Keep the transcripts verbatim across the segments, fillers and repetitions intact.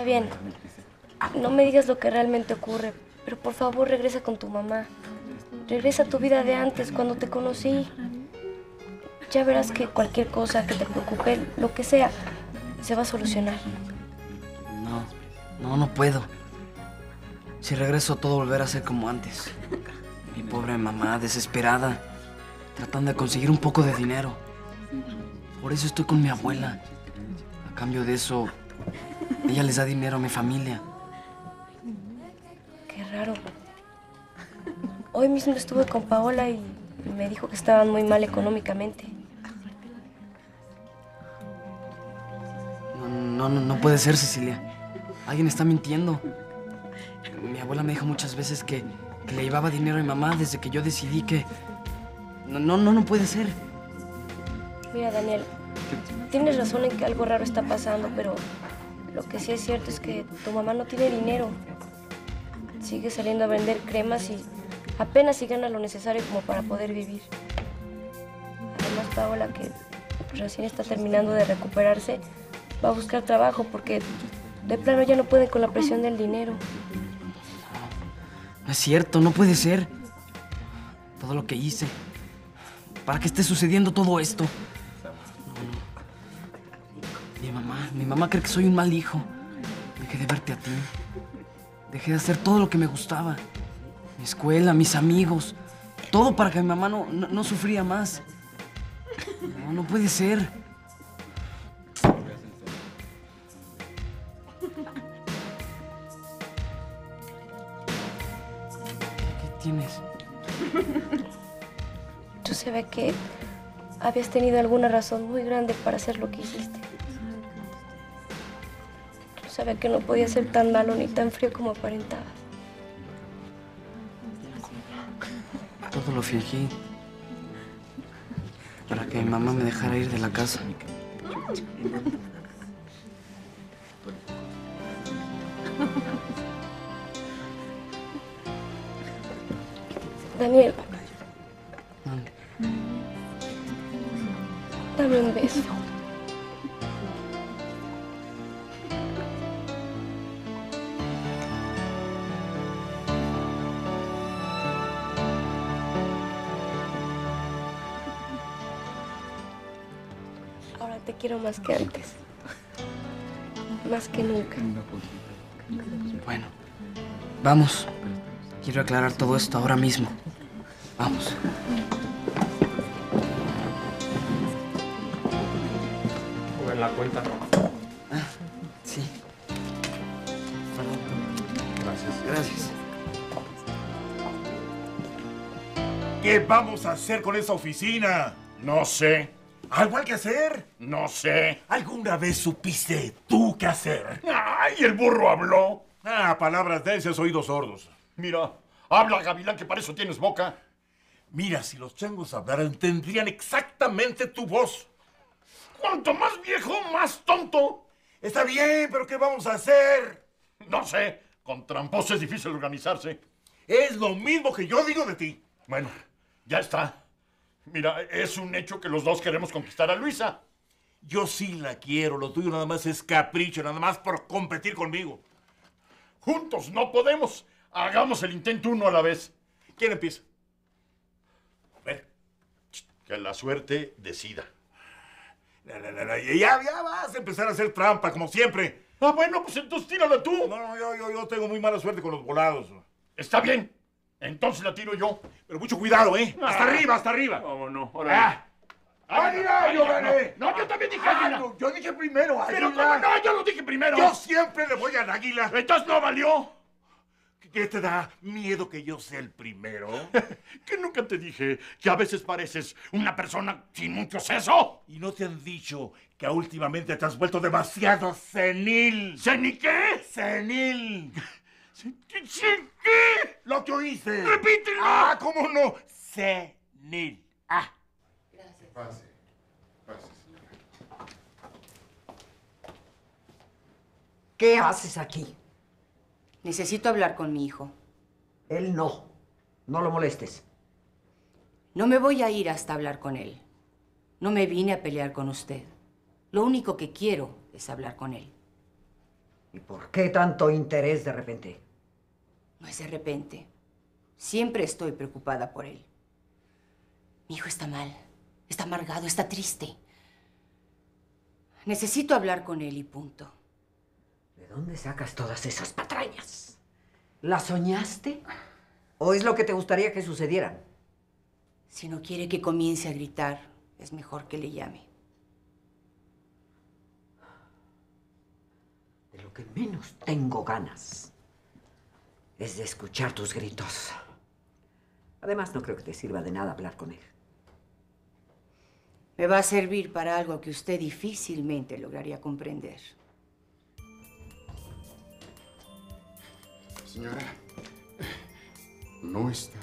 Está bien. No me digas lo que realmente ocurre, pero por favor regresa con tu mamá. Regresa a tu vida de antes, cuando te conocí. Ya verás que cualquier cosa que te preocupe, lo que sea, se va a solucionar. No, no, no puedo. Si regreso, todo volverá a ser como antes. Mi pobre mamá, desesperada, tratando de conseguir un poco de dinero. Por eso estoy con mi abuela. A cambio de eso, ella les da dinero a mi familia. Qué raro. Hoy mismo estuve con Paola y me dijo que estaban muy mal económicamente. No, no, no, no puede ser, Cecilia. Alguien está mintiendo. Mi abuela me dijo muchas veces que, que le llevaba dinero a mi mamá desde que yo decidí que... No, no, no, no puede ser. Mira, Daniel, tienes razón en que algo raro está pasando, pero lo que sí es cierto es que tu mamá no tiene dinero. Sigue saliendo a vender cremas y apenas si gana lo necesario como para poder vivir. Además, Paola, que recién está terminando de recuperarse, va a buscar trabajo porque de plano ya no puede con la presión del dinero. No es cierto, no puede ser. Todo lo que hice. ¿Para qué esté sucediendo todo esto? No, no. Mi mamá, mi mamá cree que soy un mal hijo. Dejé de verte a ti. Dejé de hacer todo lo que me gustaba. Mi escuela, mis amigos. Todo para que mi mamá no, no, no sufría más. No, no puede ser. ¿Qué tienes? Tú se ve que habías tenido alguna razón muy grande para hacer lo que hiciste. Tú sabes que no podía ser tan malo ni tan frío como aparentaba. Todo lo fingí para que mi mamá me dejara ir de la casa. Daniel, ¿Dónde? dame un beso. Ahora te quiero más que antes. Más que nunca. Bueno, vamos. Quiero aclarar todo esto ahora mismo. Vamos. Pongan la cuenta. Ah, sí. Perdón. Gracias. Gracias. ¿Qué vamos a hacer con esa oficina? No sé. ¿Algo hay que hacer? No sé. ¿Alguna vez supiste tú qué hacer? ¡Ay, el burro habló! Ah, palabras de esos oídos sordos. Mira, habla, Gavilán, que para eso tienes boca. Mira, si los changos hablaran, tendrían exactamente tu voz. Cuanto más viejo, más tonto. Está bien, pero ¿qué vamos a hacer? No sé, con tramposos es difícil organizarse. Es lo mismo que yo digo de ti. Bueno, ya está. Mira, es un hecho que los dos queremos conquistar a Luisa. Yo sí la quiero, lo tuyo nada más es capricho, nada más por competir conmigo. Juntos no podemos. Hagamos el intento uno a la vez. ¿Quién empieza? A ver, que la suerte decida. La, la, la, la, ya, ya vas a empezar a hacer trampa, como siempre. Ah, bueno, pues entonces tírala tú. No, no, yo, yo, yo tengo muy mala suerte con los volados. Está bien. Entonces la tiro yo. Pero mucho cuidado, ¿eh? Hasta Ah. arriba, hasta arriba. No, no, ahora. ¡Ah! ¡Águila! ¡Yo gané! No, no, yo también dije Ah, águila. no, yo dije primero, Pero águila. ¿cómo no? Yo lo dije primero. Yo siempre le voy al águila. Entonces no valió. ¿Qué te da miedo que yo sea el primero? Que nunca te dije que a veces pareces una persona sin mucho seso. ¿Y no te han dicho que últimamente te has vuelto demasiado senil? ¿Seni qué? ¡Senil! ¿Qué? ¿Qué? ¡Lo que oíste! ¡Repítelo! ¡Ah, cómo no! Senil. ¡Ah! Pase, pase. ¿Qué haces aquí? Necesito hablar con mi hijo. Él no. No lo molestes. No me voy a ir hasta hablar con él. No me vine a pelear con usted. Lo único que quiero es hablar con él. ¿Y por qué tanto interés de repente? No es de repente. Siempre estoy preocupada por él. Mi hijo está mal, está amargado, está triste. Necesito hablar con él y punto. ¿De dónde sacas todas esas patrañas? ¿Las soñaste? ¿O es lo que te gustaría que sucedieran? Si no quiere que comience a gritar, es mejor que le llame. De lo que menos tengo ganas es de escuchar tus gritos. Además, no creo que te sirva de nada hablar con él. Me va a servir para algo que usted difícilmente lograría comprender. Señora, no está.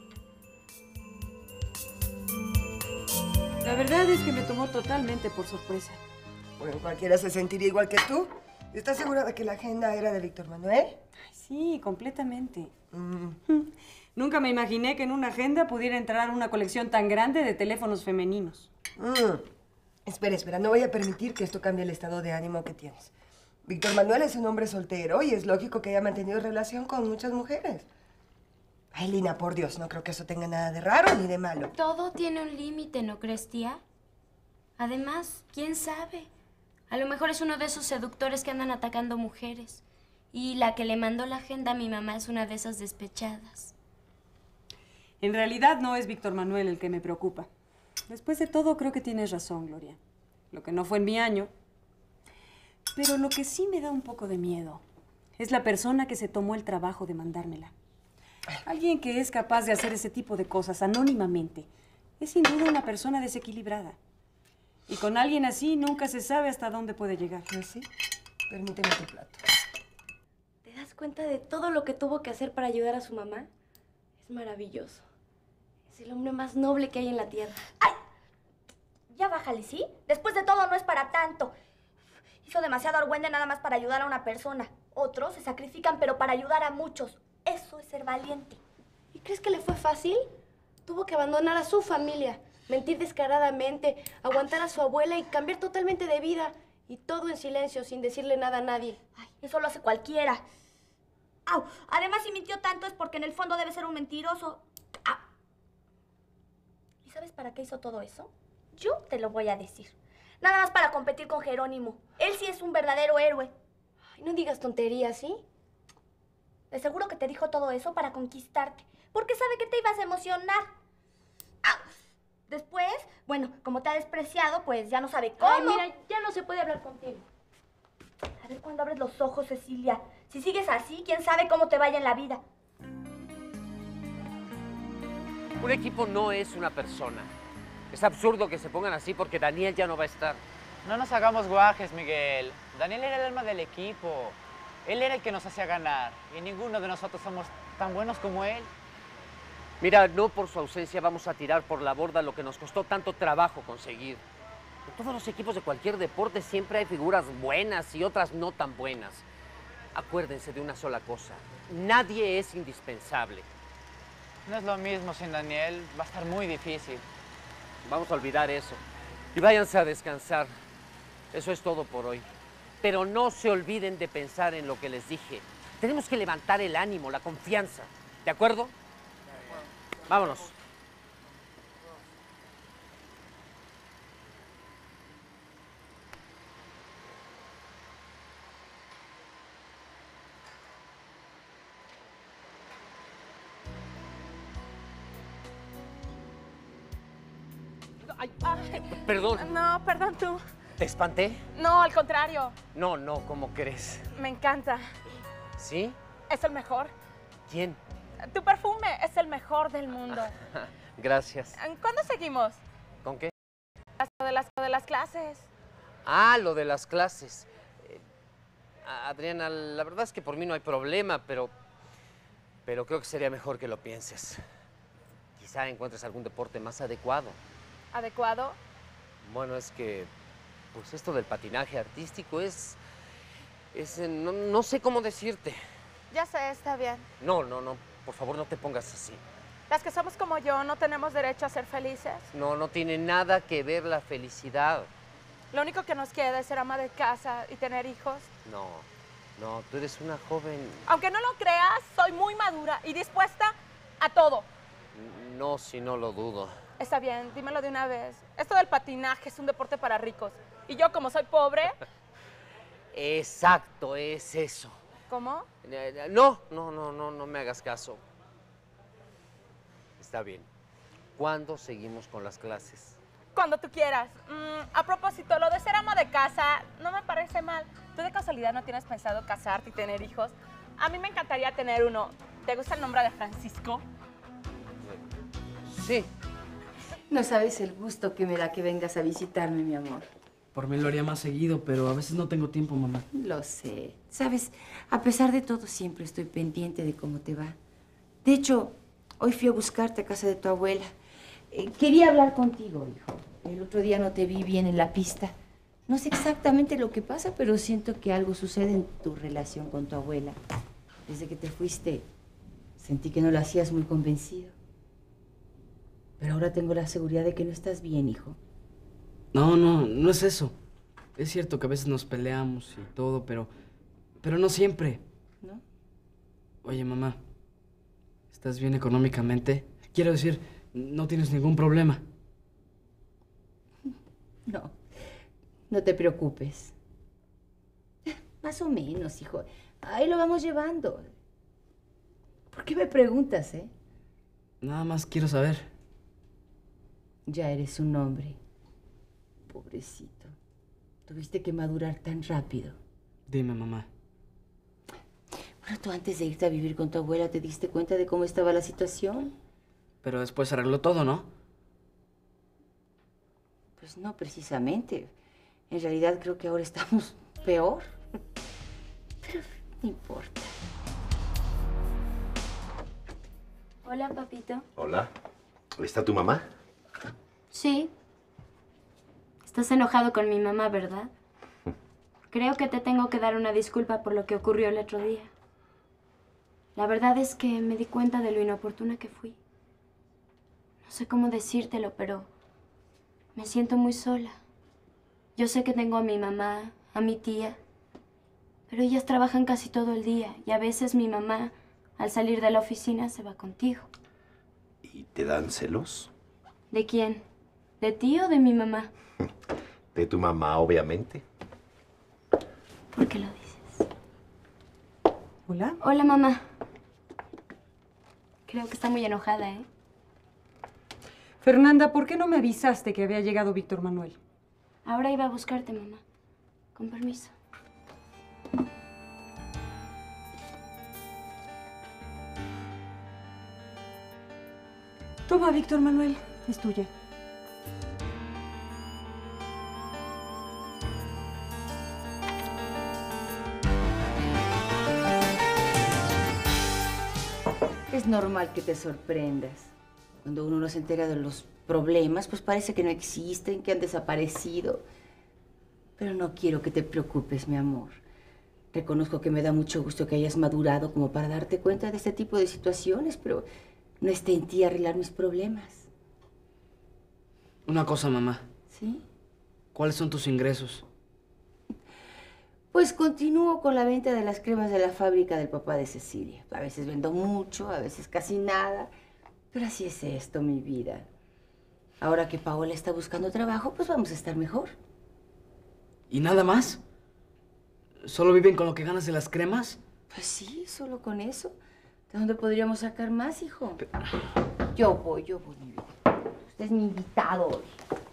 La verdad es que me tomó totalmente por sorpresa. Bueno, cualquiera se sentiría igual que tú. ¿Estás segura de que la agenda era de Víctor Manuel? Ay, sí, completamente. Mm. Nunca me imaginé que en una agenda pudiera entrar una colección tan grande de teléfonos femeninos. Mm. Espera, espera, no voy a permitir que esto cambie el estado de ánimo que tienes. Víctor Manuel es un hombre soltero y es lógico que haya mantenido relación con muchas mujeres. Ay, Lina, por Dios, no creo que eso tenga nada de raro ni de malo. Todo tiene un límite, ¿no crees, tía? Además, ¿quién sabe? A lo mejor es uno de esos seductores que andan atacando mujeres. Y la que le mandó la agenda a mi mamá es una de esas despechadas. En realidad no es Víctor Manuel el que me preocupa. Después de todo, creo que tienes razón, Gloria. Lo que no fue en mi año. Pero lo que sí me da un poco de miedo es la persona que se tomó el trabajo de mandármela. Alguien que es capaz de hacer ese tipo de cosas anónimamente es sin duda una persona desequilibrada. Y con alguien así nunca se sabe hasta dónde puede llegar. ¿No sí? Permíteme tu plato. ¿Te das cuenta de todo lo que tuvo que hacer para ayudar a su mamá? Es maravilloso. Es el hombre más noble que hay en la tierra. ¡Ay! Ya bájale, ¿sí? Después de todo no es para tanto. Hizo demasiado argüende nada más para ayudar a una persona. Otros se sacrifican pero para ayudar a muchos. Eso es ser valiente. ¿Y crees que le fue fácil? Tuvo que abandonar a su familia, mentir descaradamente, aguantar a su abuela y cambiar totalmente de vida. Y todo en silencio, sin decirle nada a nadie. Ay, eso lo hace cualquiera. ¡Au! Además, si mintió tanto es porque en el fondo debe ser un mentiroso. ¡Au! ¿Y sabes para qué hizo todo eso? Yo te lo voy a decir. Nada más para competir con Jerónimo. Él sí es un verdadero héroe. Ay, no digas tonterías, ¿sí? De seguro que te dijo todo eso para conquistarte. Porque sabe que te ibas a emocionar. ¡Au! Después, bueno, como te ha despreciado, pues ya no sabe cómo. Ay, mira, ya no se puede hablar contigo. A ver cuándo abres los ojos, Cecilia. Si sigues así, quién sabe cómo te vaya en la vida. Un equipo no es una persona. Es absurdo que se pongan así porque Daniel ya no va a estar. No nos hagamos guajes, Miguel. Daniel era el alma del equipo. Él era el que nos hacía ganar. Y ninguno de nosotros somos tan buenos como él. Mira, no por su ausencia vamos a tirar por la borda lo que nos costó tanto trabajo conseguir. En todos los equipos de cualquier deporte siempre hay figuras buenas y otras no tan buenas. Acuérdense de una sola cosa. Nadie es indispensable. No es lo mismo sin Daniel. Va a estar muy difícil. Vamos a olvidar eso. Y váyanse a descansar. Eso es todo por hoy. Pero no se olviden de pensar en lo que les dije. Tenemos que levantar el ánimo, la confianza. ¿De acuerdo? Vámonos. Ay, perdón. No, perdón tú. ¿Te espanté? No, al contrario. No, no, ¿cómo crees? Me encanta. ¿Sí? Es el mejor. ¿Quién? Tu perfume es el mejor del mundo. Gracias. ¿Cuándo seguimos? ¿Con qué? Lo de las, lo de las clases. Ah, lo de las clases. Eh, Adriana, la verdad es que por mí no hay problema, pero, pero creo que sería mejor que lo pienses. Quizá encuentres algún deporte más adecuado. ¿Adecuado? Bueno, es que pues esto del patinaje artístico es... es eh, no, no sé cómo decirte. Ya sé, está bien. No, no, no. Por favor, no te pongas así. Las que somos como yo no tenemos derecho a ser felices. No, no tiene nada que ver la felicidad. Lo único que nos queda es ser ama de casa y tener hijos. No, No, tú eres una joven... Aunque no lo creas, soy muy madura y dispuesta a todo. No, si no lo dudo. Está bien, dímelo de una vez. Esto del patinaje es un deporte para ricos. Y yo, como soy pobre... Exacto, es eso. ¿Cómo? No, no, no, no, no me hagas caso. Está bien. ¿Cuándo seguimos con las clases? Cuando tú quieras. Mm, a propósito, lo de ser ama de casa no me parece mal. ¿Tú de casualidad no tienes pensado casarte y tener hijos? A mí me encantaría tener uno. ¿Te gusta el nombre de Francisco? Sí. No sabes el gusto que me da que vengas a visitarme, mi amor. Por mí lo haría más seguido, pero a veces no tengo tiempo, mamá. Lo sé. Sabes, a pesar de todo, siempre estoy pendiente de cómo te va. De hecho, hoy fui a buscarte a casa de tu abuela. Eh, quería hablar contigo, hijo. El otro día no te vi bien en la pista. No sé exactamente lo que pasa, pero siento que algo sucede en tu relación con tu abuela. Desde que te fuiste, sentí que no lo hacías muy convencido. Pero ahora tengo la seguridad de que no estás bien, hijo. No, no, no es eso. Es cierto que a veces nos peleamos y todo, pero... Pero no siempre. ¿No? Oye, mamá, ¿estás bien económicamente? Quiero decir, no tienes ningún problema. No, no te preocupes. Más o menos, hijo. Ahí lo vamos llevando. ¿Por qué me preguntas, eh? Nada más quiero saber. Ya eres un hombre. Pobrecito. Tuviste que madurar tan rápido. Dime, mamá. Bueno, tú antes de irte a vivir con tu abuela, ¿te diste cuenta de cómo estaba la situación? Pero después se arregló todo, ¿no? Pues no, precisamente. En realidad creo que ahora estamos peor. Pero no importa. Hola, papito. Hola. ¿Está tu mamá? Sí. Estás enojado con mi mamá, ¿verdad? Creo que te tengo que dar una disculpa por lo que ocurrió el otro día. La verdad es que me di cuenta de lo inoportuna que fui. No sé cómo decírtelo, pero me siento muy sola. Yo sé que tengo a mi mamá, a mi tía, pero ellas trabajan casi todo el día y a veces mi mamá, al salir de la oficina, se va contigo. ¿Y te dan celos? ¿De quién? ¿De ti o de mi mamá? De tu mamá, obviamente. ¿Por qué lo dices? ¿Hola? Hola, mamá. Creo que está muy enojada, ¿eh? Fernanda, ¿por qué no me avisaste que había llegado Víctor Manuel? Ahora iba a buscarte, mamá. Con permiso. Toma, Víctor Manuel. Es tuya. Es normal que te sorprendas. Cuando uno no se entera de los problemas, pues parece que no existen, que han desaparecido. Pero no quiero que te preocupes, mi amor. Reconozco que me da mucho gusto que hayas madurado como para darte cuenta de este tipo de situaciones, pero no está en ti arreglar mis problemas. Una cosa, mamá. ¿Sí? ¿Cuáles son tus ingresos? Pues continúo con la venta de las cremas de la fábrica del papá de Cecilia. A veces vendo mucho, a veces casi nada. Pero así es esto, mi vida. Ahora que Paola está buscando trabajo, pues vamos a estar mejor. ¿Y nada más? ¿Solo viven con lo que ganas de las cremas? Pues sí, solo con eso. ¿De dónde podríamos sacar más, hijo? Pero... Yo voy, yo voy, mi vida. Usted es mi invitado hoy.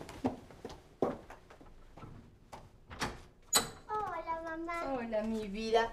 Hola, mamá. Hola, mi vida.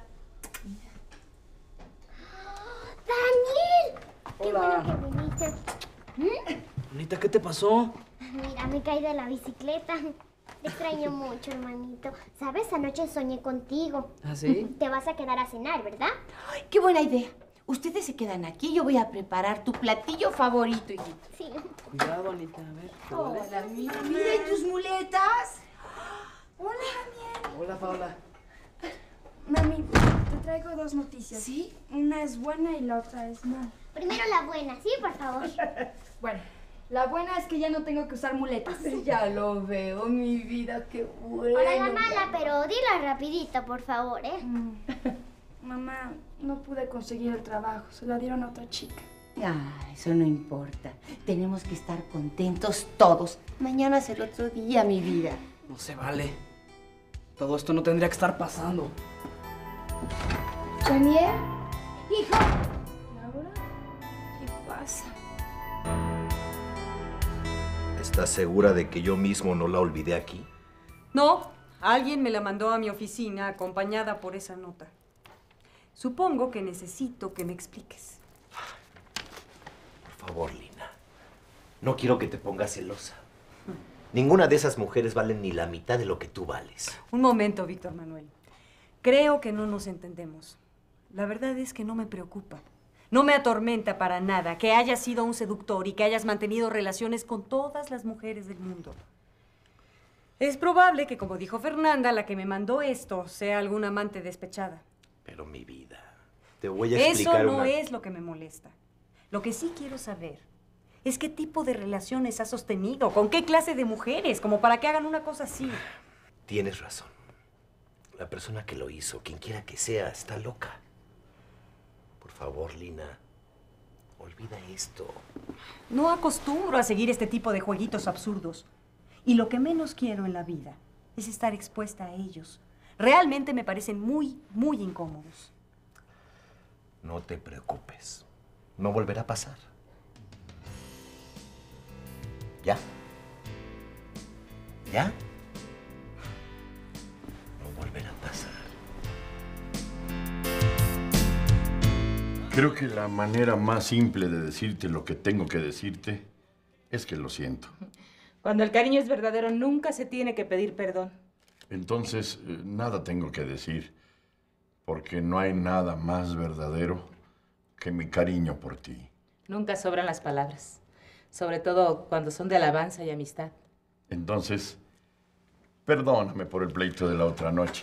¡Daniel! ¡Qué Hola. bueno que viniste! ¿Mm? Anita, ¿qué te pasó? Mira, me caí de la bicicleta. Te extraño mucho, hermanito. ¿Sabes? Anoche soñé contigo. ¿Ah, sí? Te vas a quedar a cenar, ¿verdad? ¡Ay, qué buena idea! Ustedes se quedan aquí. Yo voy a preparar tu platillo favorito, hijito. Sí. Cuidado, Anita, a ver. Hola, mira, mira, ¿y tus muletas? Hola, Daniel. Hola, Paola. Mami, te traigo dos noticias. ¿Sí? Una es buena y la otra es mala. Primero la buena, ¿sí? Por favor. Bueno, la buena es que ya no tengo que usar muletas. Ya lo veo, mi vida, qué bueno. Ahora la mala, pero dila rapidito, por favor, ¿eh? Mamá, no pude conseguir el trabajo. Se la dieron a otra chica. Ah, eso no importa. Tenemos que estar contentos todos. Mañana es el otro día, mi vida. No se vale. Todo esto no tendría que estar pasando. ¿Daniel? ¡Hijo! ¿Y ahora? ¿Qué pasa? ¿Estás segura de que yo mismo no la olvidé aquí? No, alguien me la mandó a mi oficina acompañada por esa nota. Supongo que necesito que me expliques. Por favor, Lina. No quiero que te pongas celosa. Ninguna de esas mujeres vale ni la mitad de lo que tú vales. Un momento, Víctor Manuel. Creo que no nos entendemos. La verdad es que no me preocupa. No me atormenta para nada que hayas sido un seductor y que hayas mantenido relaciones con todas las mujeres del mundo. Es probable que, como dijo Fernanda, la que me mandó esto sea alguna amante despechada. Pero mi vida, te voy a explicar Eso no una... es lo que me molesta. Lo que sí quiero saber es qué tipo de relaciones has sostenido, con qué clase de mujeres, como para que hagan una cosa así. Tienes razón. La persona que lo hizo, quien quiera que sea, está loca. Por favor, Lina, olvida esto. No acostumbro a seguir este tipo de jueguitos absurdos. Y lo que menos quiero en la vida es estar expuesta a ellos. Realmente me parecen muy, muy incómodos. No te preocupes. No volverá a pasar. ¿Ya? ¿Ya? No volverá a pasar. Creo que la manera más simple de decirte lo que tengo que decirte es que lo siento. Cuando el cariño es verdadero, nunca se tiene que pedir perdón. Entonces, eh, nada tengo que decir, porque no hay nada más verdadero que mi cariño por ti. Nunca sobran las palabras, sobre todo cuando son de alabanza y amistad. Entonces, perdóname por el pleito de la otra noche.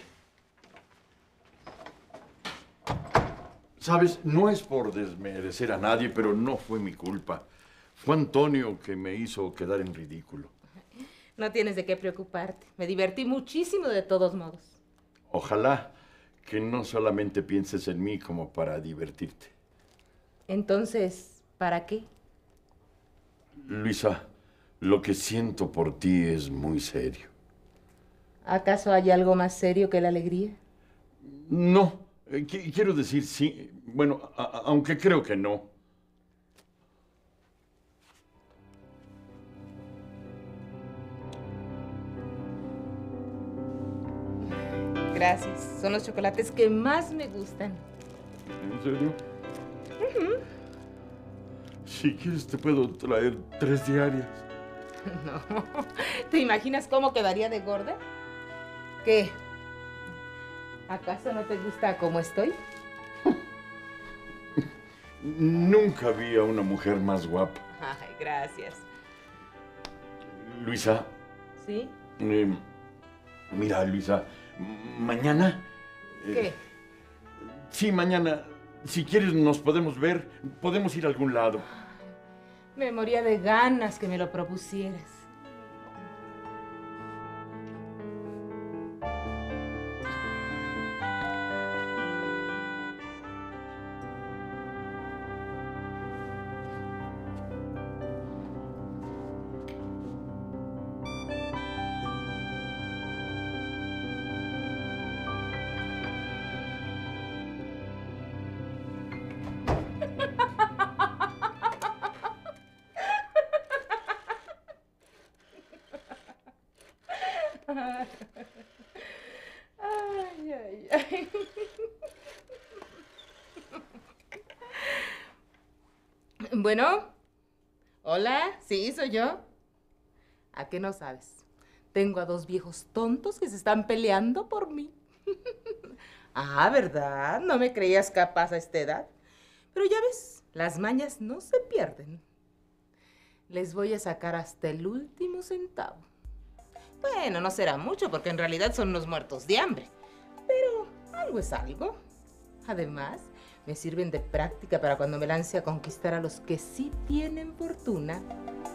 Sabes, no es por desmerecer a nadie, pero no fue mi culpa. Fue Antonio que me hizo quedar en ridículo. No tienes de qué preocuparte. Me divertí muchísimo de todos modos. Ojalá que no solamente pienses en mí como para divertirte. Entonces, ¿para qué? Luisa, lo que siento por ti es muy serio. ¿Acaso hay algo más serio que la alegría? No, eh, qu- quiero decir sí, bueno, a- a- aunque creo que no. Gracias. Son los chocolates que más me gustan. ¿En serio? Si quieres te puedo traer tres diarias. No. ¿Te imaginas cómo quedaría de gorda? ¿Qué? ¿Acaso no te gusta cómo estoy? Nunca vi a una mujer más guapa. Ay, gracias. Luisa, ¿Sí? eh, mira, Luisa, m- mañana... eh, ¿Qué? Sí, mañana. Si quieres nos podemos ver, podemos ir a algún lado. Me moría de ganas que me lo propusieras. Ay, ay, ay. Bueno, hola, sí, soy yo. ¿A qué no sabes? Tengo a dos viejos tontos que se están peleando por mí. Ah, ¿verdad? No me creías capaz a esta edad. Pero ya ves, las mañas no se pierden. Les voy a sacar hasta el último centavo. Bueno, no será mucho porque en realidad son unos muertos de hambre. Pero algo es algo. Además, me sirven de práctica para cuando me lance a conquistar a los que sí tienen fortuna.